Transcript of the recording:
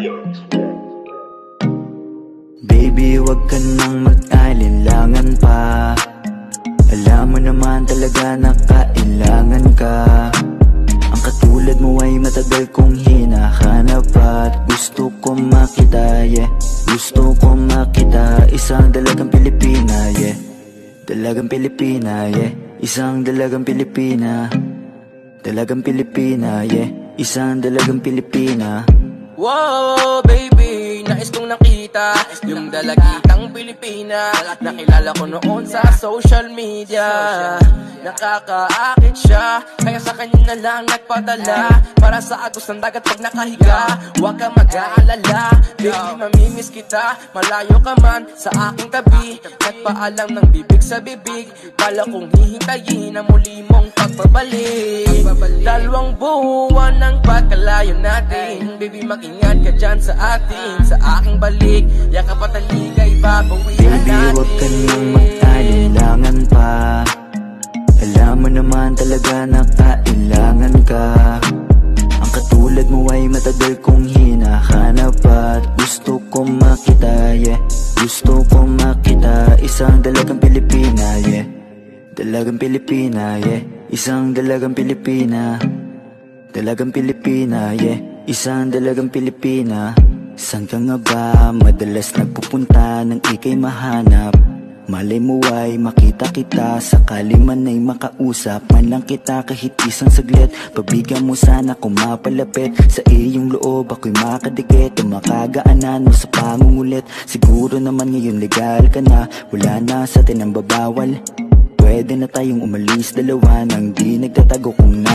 Baby, wag ka nang mag-alinlangan pa. Alam mo naman talaga na kailangan ka. Ang katulad mo ay matagal kong hinahanap at gusto ko makita, yeah. Gusto ko makita isang dalagang Pilipina, yeah. Dalagang Pilipina, yeah. Isang dalagang Pilipina. Dalagang Pilipina, yeah. Isang dalagang Pilipina. Wow, baby, nais kong nakita yung dalagitang Pilipina. Nakilala ko noon sa social media. Nakakaakit siya, kaya sa kanya na lang nagpadala. Para sa agos ng dagat pag nakahiga. Huwag ka mag-aalala, baby, mamimiss kita. Malayo ka man sa aking tabi. Nagpaalam ng bibig sa bibig. Bala kong hihintayin ang muli mong pagbabalik. Dalawang buwan ng pagkalayo natin. Baby, mag-ingat ka dyan sa atin. Sa aking balik, yakap at taligay babawian natin. Baby, huwag ka nang mag-alinlangan pa. Alam mo naman talaga na kailangan ka. Ang katulad mo ay matagal kong hinahanap at gusto ko makita, yeah. Gusto ko makita isang dalagang Pilipina, yeah. Dalagang Pilipina, yeah. Isang dalagang Pilipina. Dalagang Pilipina, yeah. Isang dalagang Pilipina. Saan ka nga ba madalas nagpupunta nang ika'y mahanap? Malay mo ay makita kita, sakali man ay makausap man lang kita kahit isang saglit. Pagbigyan mo sana kung mapalapit sa iyong loob, ako'y makadikit. Ang makagaanan mo sa pangungulit. Siguro naman ngayon legal ka na, wala na sa atin ang babawal. Pwede na tayong umalis dalawa nang di nagtatago kung na